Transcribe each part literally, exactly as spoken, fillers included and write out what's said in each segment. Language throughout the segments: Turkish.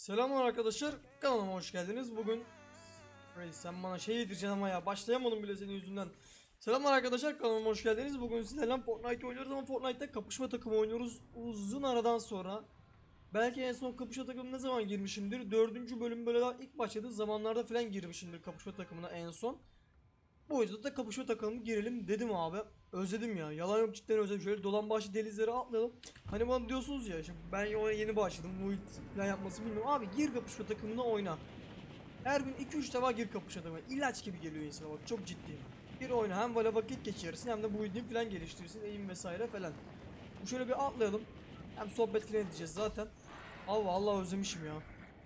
Selamlar arkadaşlar, kanalıma hoş geldiniz. Bugün Reis sen bana şey yedireceksin ama ya başlayamadım bile senin yüzünden. Selamlar arkadaşlar, kanalıma hoş geldiniz. Bugün sizlerle Fortnite oynuyoruz ama Fortnite'da kapışma takımı oynuyoruz. Uzun aradan sonra. Belki en son kapışma takımı ne zaman girmişimdir? Dördüncü bölüm böyle daha ilk başladığı zamanlarda falan girmişimdir kapışma takımına en son. Bu yüzden de kapışma takımı girelim dedim abi. Özledim ya. Yalan yok, cidden özledim. Şöyle dolan başlı denizlere atlayalım. Hani bana diyorsunuz ya, işte ben oyuna yeni başladım. Bu plan yapması bilmiyorum. Abi gir kapışma takımına oyna. Her gün iki üç defa gir kapışma takımına. İlaç gibi geliyor insana, bak çok ciddiyim. Bir oyna, hem böyle vakit geçirirsin hem de bu uyduğun falan geliştirirsin. Eğim vesaire falan. Bu şöyle bir atlayalım. Hem sohbet falan edeceğiz zaten. Allah Allah, özlemişim ya.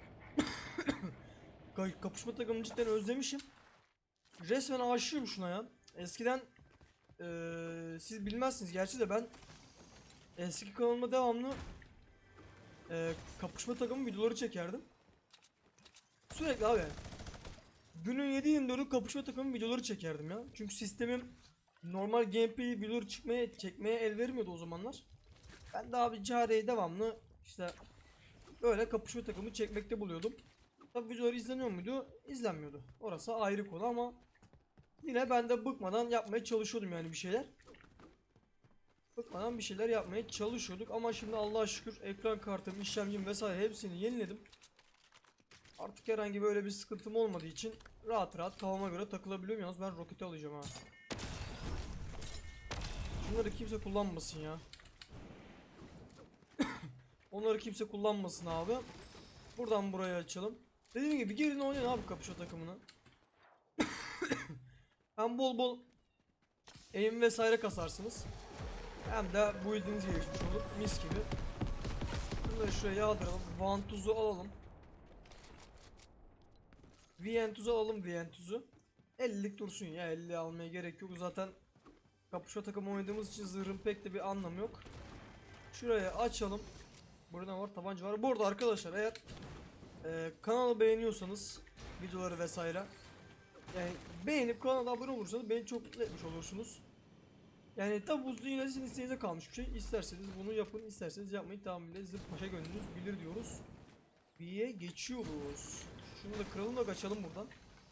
Kapışma takımını cidden özlemişim. Resmen aşığım şuna ya. Eskiden ee, siz bilmezsiniz gerçi de ben eski kanalıma devamlı ee, kapışma takımı videoları çekerdim. Sürekli abi. Günün yedi yirmi dördü kapışma takımı videoları çekerdim ya. Çünkü sistemim normal gameplay videoları çıkmaya çekmeye el vermiyordu o zamanlar. Ben de abi careyi devamlı işte böyle kapışma takımı çekmekte buluyordum. Tabi videolar izleniyor muydu? İzlenmiyordu. Orası ayrı konu ama yine ben de bıkmadan yapmaya çalışıyordum yani bir şeyler. Bıkmadan bir şeyler yapmaya çalışıyorduk ama şimdi Allah'a şükür ekran kartım, işlemcim vesaire hepsini yeniledim. Artık herhangi böyle bir sıkıntım olmadığı için rahat rahat kafama göre takılabiliyorum. Yalnız ben roketi alacağım ha. Şunları kimse kullanmasın ya. Onları kimse kullanmasın abi. Buradan buraya açalım. Dediğim gibi girin oynayın abi kapışma takımını. Hem bol bol aim vesaire kasarsınız. Hem de build'iniz gelişmiş olur. Mis gibi. Bunları şuraya yağdıralım. Vantuz'u alalım. Ventuz'u alalım, Ventuz'u. ellilik dursun ya, elli almaya gerek yok. Zaten kapışma takımı oynadığımız için zırhın pek de bir anlamı yok. Şuraya açalım. Burada var, tabanca var. Bu arada arkadaşlar, eğer e, kanalı beğeniyorsanız videoları vesaire, yani beğenip kanala abone olursanız beni çok mutlu etmiş olursunuz. Yani tabi bu yine sizin isteğinize kalmış bir şey. İsterseniz bunu yapın, isterseniz yapmayı, tamamıyla zıp paşa gönlünüz bilir diyoruz. B'ye geçiyoruz. Şunu da kıralım da kaçalım buradan.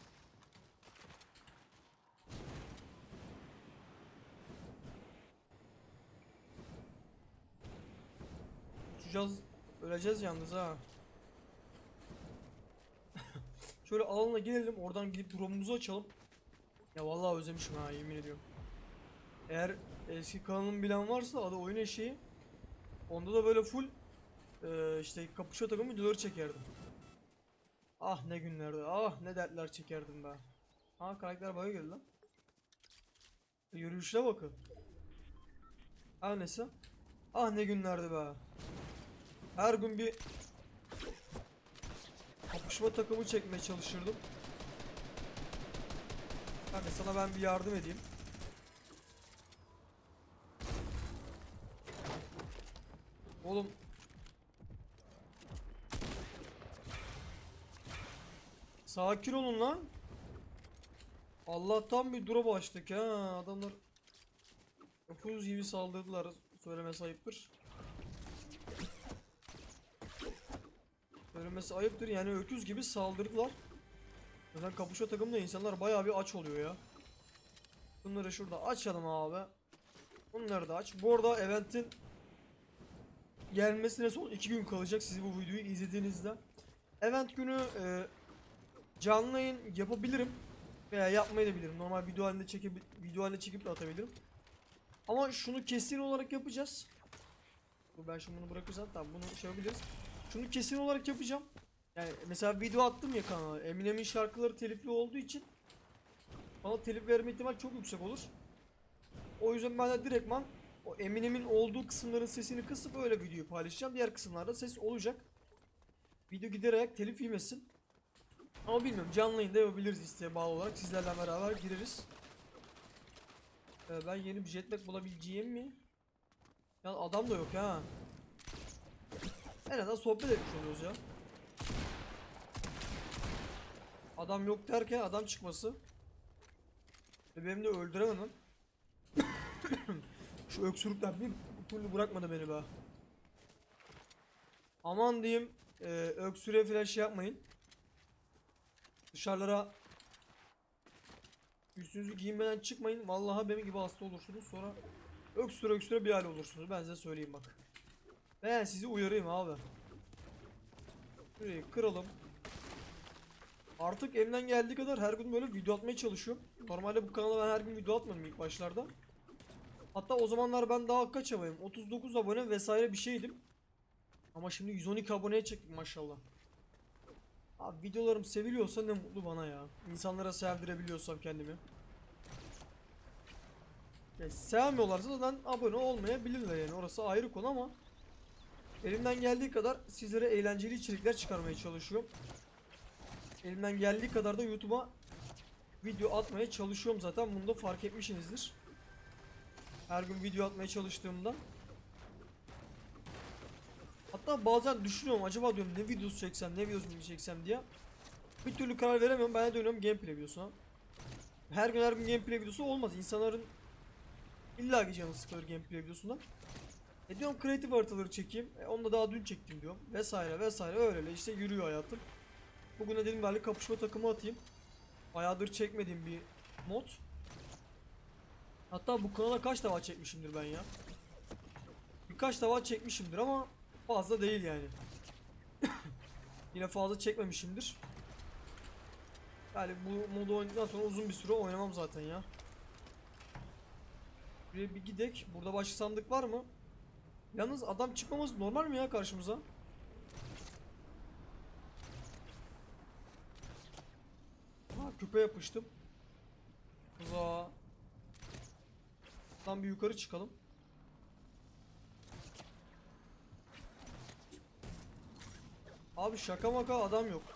Uçacağız, öleceğiz yalnız ha. Şöyle alana gelelim, oradan gidip drop'umuzu açalım. Ya vallahi özlemişim ha, yemin ediyorum. Eğer eski kanalım bilen varsa adı oyun eşeği. Onda da böyle full e, işte kapışma takımı videoları çekerdim. Ah ne günlerdi, ah ne dertler çekerdim be. Ha, karakter bana geldi lan. E, yürüyüşüne bakın. Her neyse. Ah ne günlerdi be. Her gün bir kapışma takımı çekmeye çalışırdım. Kanka sana ben bir yardım edeyim. Oğlum. Sakin olun lan. Allah'tan bir drop açtık ha. Adamlar öküz gibi saldırdılar. Söylemesi ayıptır. Söylemesi ayıptır yani, öküz gibi saldırdılar. Zaten kapışma takımda insanlar bayağı bir aç oluyor ya. Bunları şurada açalım abi. Bunları da aç. Bu arada event'in gelmesine son iki gün kalacak siz bu videoyu izlediğinizde. Event günü e, canlı yayın yapabilirim veya yapmayabilirim. Normal video halinde çekip video halinde çekip de atabilirim. Ama şunu kesin olarak yapacağız. Ben şimdi bunu bırakırsam tamam, bunu şey yapabiliriz. Şunu kesin olarak yapacağım. Yani mesela video attım ya kanala. Eminem'in şarkıları telifli olduğu için bana telif verme ihtimal çok yüksek olur. O yüzden ben de direktman o Eminem'in olduğu kısımların sesini kısıp öyle videoyu paylaşacağım. Diğer kısımlarda ses olacak. Video giderek telif yemesin. Ama bilmiyorum, canlı yayında yapabiliriz isteğe bağlı olarak. Sizlerle beraber gireriz. Ee, ben yeni bir jetpack bulabileceğim mi? Ya adam da yok ha. En azından sohbet etmiş oluyoruz ya. Adam yok derken adam çıkması. Ve benim de öldüremem. Şu öksürükler bir türlü bırakmadı beni be. Aman diyeyim, Ee, öksüre falan şey yapmayın. Dışarılara üstünüzü giyinmeden çıkmayın. Vallahi benim gibi hasta olursunuz. Sonra öksüre öksüre bir hal olursunuz. Ben size söyleyeyim bak. Ben sizi uyarayım abi. Şurayı kıralım. Artık elimden geldiği kadar her gün böyle video atmaya çalışıyorum. Normalde bu kanala ben her gün video atmadım ilk başlarda. Hatta o zamanlar ben daha kaç aboneyim? otuz dokuz abone vesaire bir şeydim. Ama şimdi yüz on iki aboneye çektim maşallah. Abi videolarım seviliyorsa ne mutlu bana ya. İnsanlara sevdirebiliyorsam kendimi. Ya sevmiyorlarsa zaten abone olmayabilirler yani, orası ayrı konu ama elimden geldiği kadar sizlere eğlenceli içerikler çıkarmaya çalışıyorum. Elimden geldiği kadar da YouTube'a video atmaya çalışıyorum zaten, bunu da fark etmişsinizdir. Her gün video atmaya çalıştığımda. Hatta bazen düşünüyorum, acaba diyorum ne videosu çeksem, ne videosu çeksem diye. Bir türlü karar veremiyorum, ben de dönüyorum gameplay videosuna. Her gün her gün gameplay videosu olmaz, insanların illa ki canı sıkılır gameplay videosundan. E diyorum kreatif haritaları çekeyim, e onu da daha dün çektim diyorum, vesaire vesaire, öyle işte yürüyor hayatım. Bugün de dedim bari kapışma takımı atayım. Bayağıdır çekmediğim bir mod. Hatta bu kanala kaç defa çekmişimdir ben ya. Birkaç defa çekmişimdir ama fazla değil yani. Yine fazla çekmemişimdir. Yani bu modu oynadıktan sonra uzun bir süre oynamam zaten ya. Buraya bir gidek. Burada başka sandık var mı? Yalnız adam çıkmaması normal mi ya karşımıza? Ha, küpe yapıştım. Uzağa. Tam bir yukarı çıkalım. Abi şaka maka adam yok.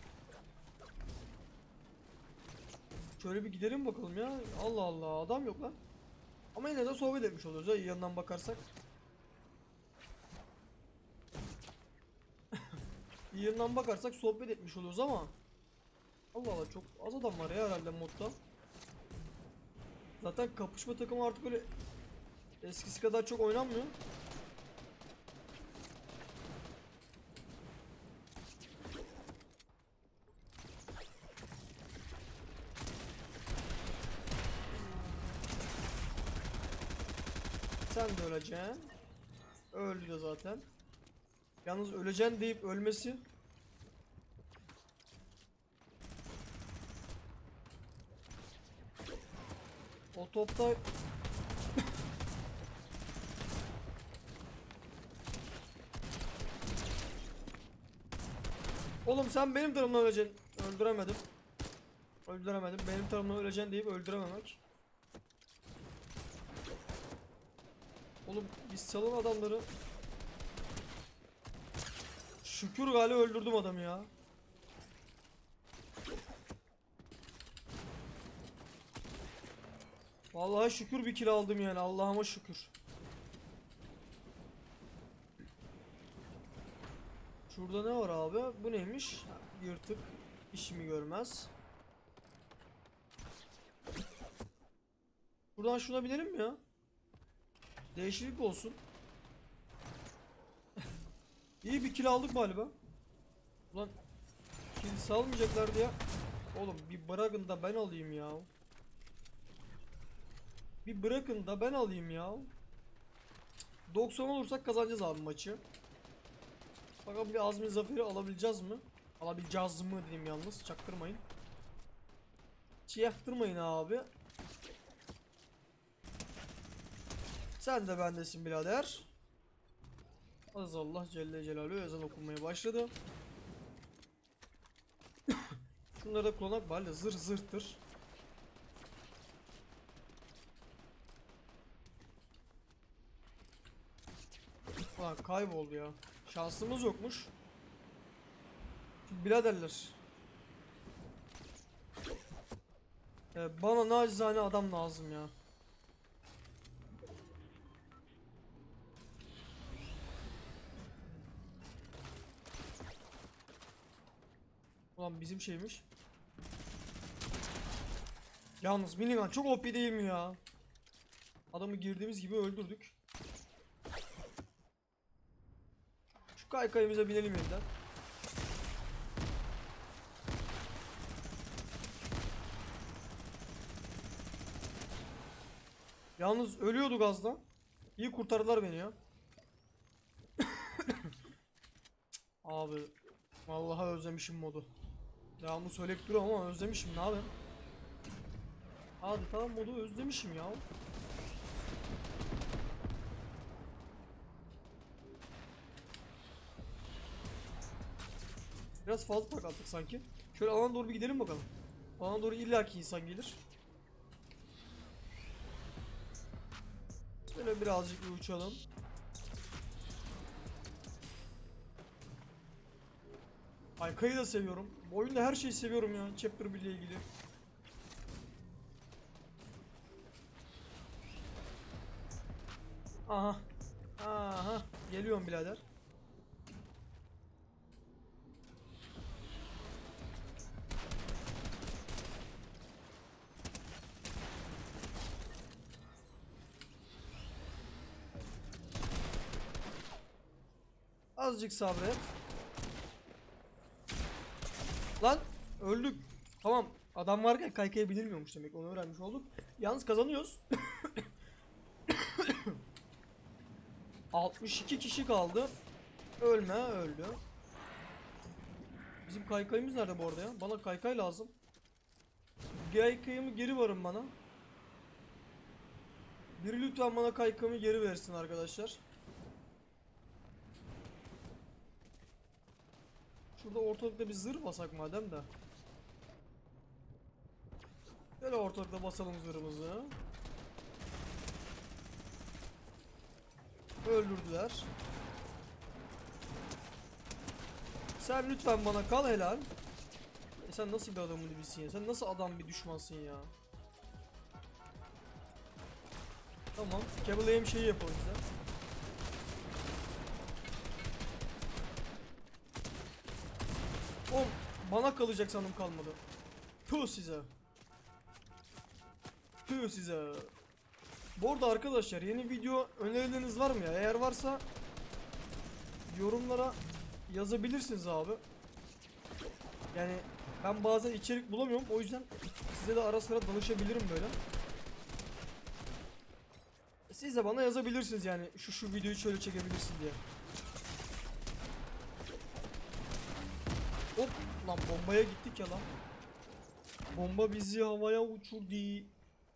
Şöyle bir gidelim bakalım ya. Allah Allah, adam yok lan. Ama yine de sohbet etmiş oluyoruz ya, yanından bakarsak. Yanından bakarsak sohbet etmiş oluyoruz ama Allah Allah, çok az adam var ya herhalde modda. Zaten kapışma takımı artık böyle eskisi kadar çok oynanmıyor. Sen de öleceksin. Öldü de zaten. Yalnız öleceksin deyip ölmesi. O topta oğlum sen benim tarafımdan öleceksin. Öldüremedim. Öldüremedim. Benim tarafımdan öleceksin deyip öldürememek. Oğlum biz salın adamları. Şükür galiba öldürdüm adamı ya. Vallahi şükür bir kill aldım yani, Allah'ıma şükür. Şurada ne var abi? Bu neymiş? Yırtık. İşimi görmez. Buradan şuna binelim mi ya? Değişiklik olsun. İyi bir kill aldık galiba. Ulan kill salmayacaklar diye. Oğlum bir bırakın da ben alayım ya. Bir bırakın da ben alayım ya. doksan olursak kazanacağız abi maçı. Bakalım bir Azmi zaferi alabileceğiz mi? Alabileceğiz mi diyeyim, yalnız çaktırmayın. Çaktırmayın abi. Sen de bendesin birader. Azallah Celle Celaluhu, ezan okunmaya başladı. Şunları da kullanak bari, zır zırttır. Ha, kayboldu ya. Şansımız yokmuş. Şimdi biraderler. Ee, bana nacizane adam lazım ya. Ulan bizim şeymiş. Yalnız Minigun çok O P değil mi ya? Adamı girdiğimiz gibi öldürdük. Şu kaykayımıza binelim yeniden. Yalnız ölüyordu gazdan. İyi kurtardılar beni ya. Abi vallahi özlemişim modu. Devamlı söyleyip duruyorum ama özlemişim, ne yapayım? Hadi tamam, modu özlemişim ya. Biraz fazla takıldık sanki. Şöyle alana doğru bir gidelim bakalım. Alana doğru illaki insan gelir. Şöyle birazcık bir uçalım. Kaykayı da seviyorum. Bu oyunda her şeyi seviyorum ya. Chapter bir ile ilgili. Aha. Aha. Geliyorum birader. Azıcık sabret. Lan öldük. Tamam. Adam varken kaykaya binilmiyormuş demek. Onu öğrenmiş olduk. Yalnız kazanıyoruz. altmış iki kişi kaldı. Ölme, öldü. Bizim kaykayımız nerede bu arada ya? Bana kaykay lazım. Kaykayımı geri varın bana. Biri lütfen bana kaykayımı geri versin arkadaşlar. Şurada ortalıkta bir zırh basak madem de. Böyle ortalıkta basalım zırhımızı. Öldürdüler. Sen lütfen bana kal, helal. E sen nasıl bir adamın dibisin ya? Sen nasıl adam bir düşmansın ya? Tamam. Cable aim şeyi yapalım bize. Oğlum bana kalacak sandım, kalmadı. Tüh size. Tüh size. Bu arada arkadaşlar, yeni video önerileriniz var mı ya? Eğer varsa yorumlara yazabilirsiniz abi. Yani ben bazen içerik bulamıyorum, o yüzden size de ara sıra danışabilirim böyle. Siz de bana yazabilirsiniz yani, şu şu videoyu şöyle çekebilirsin diye. Hop lan, bombaya gittik ya lan. Bomba bizi havaya uçurdu.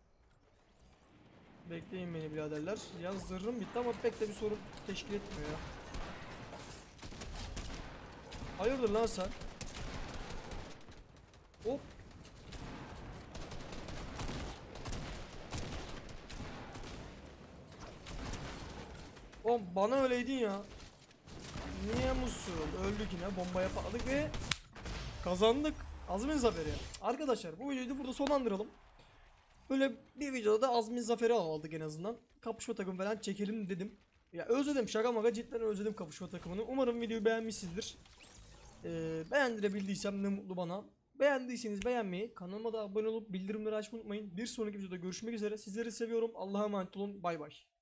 Bekleyin beni biraderler. Yalnız zırhım bitti ama pek de bir sorun teşkil etmiyor ya. Hayırdır lan sen? Hop. Oğlum bana öyleydin ya. Niye musul? Öldük yine, bombaya patladık ve kazandık. Azmin zaferi. Arkadaşlar bu videoyu da burada sonlandıralım. Böyle bir videoda da Azmin zaferi aldık en azından. Kapışma takımı falan çekelim dedim. Ya özledim, şaka maka cidden özledim kapışma takımını. Umarım videoyu beğenmişsinizdir. Ee, beğendirebildiysem ne mutlu bana. Beğendiyseniz beğenmeyi, kanalıma da abone olup bildirimleri açmayı unutmayın. Bir sonraki videoda görüşmek üzere. Sizleri seviyorum. Allah'a emanet olun. Bay bay.